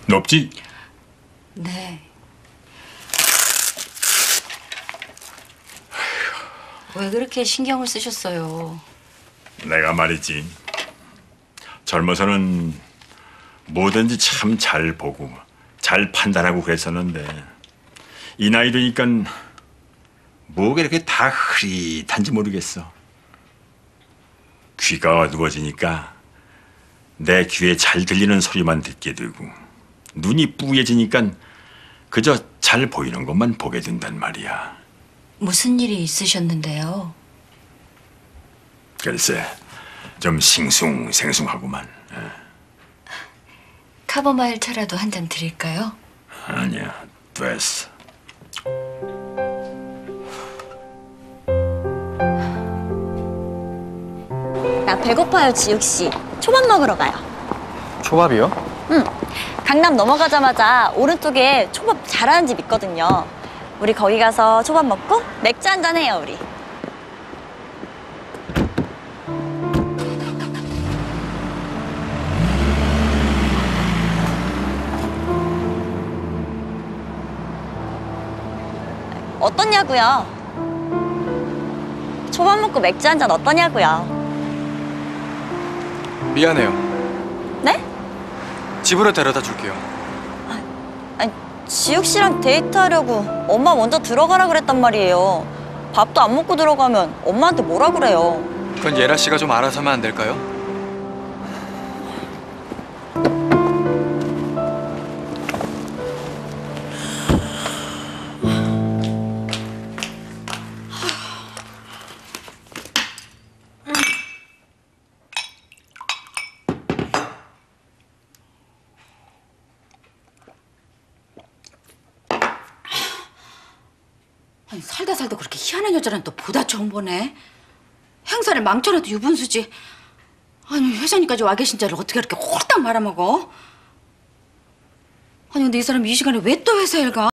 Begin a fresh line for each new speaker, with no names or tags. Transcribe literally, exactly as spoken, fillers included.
높지?
네. 왜 그렇게 신경을 쓰셨어요?
내가 말이지. 젊어서는 뭐든지 참 잘 보고 잘 판단하고 그랬었는데 이 나이 되니까 뭐가 이렇게 다 흐릿한지 모르겠어. 귀가 어두워지니까 내 귀에 잘 들리는 소리만 듣게 되고 눈이 뿌얘지니까 그저 잘 보이는 것만 보게 된단 말이야.
무슨 일이 있으셨는데요?
글쎄, 좀 싱숭생숭하구만.
카보마일 차라도 한 잔 드릴까요?
아니야, 됐어.
나 배고파요, 지욱씨. 초밥 먹으러 가요.
초밥이요?
응. 강남 넘어가자마자 오른쪽에 초밥 잘하는 집 있거든요. 우리 거기 가서 초밥 먹고 맥주 한잔 해요, 우리. 어떠냐고요? 초밥 먹고 맥주 한잔 어떠냐고요?
미안해요.
네?
집으로 데려다 줄게요.
아니, 지욱 씨랑 데이트하려고 엄마 먼저 들어가라 그랬단 말이에요. 밥도 안 먹고 들어가면 엄마한테 뭐라 그래요?
그건 예라 씨가 좀 알아서 하면 안 될까요?
아니, 살다 살다 그렇게 희한한 여자는 또 보다 처음 보네. 행사를 망쳐놔도 유분수지. 아니, 회장님까지 와 계신 자를 어떻게 그렇게 홀딱 말아먹어? 아니, 근데 이 사람 이 시간에 왜 또 회사에 가?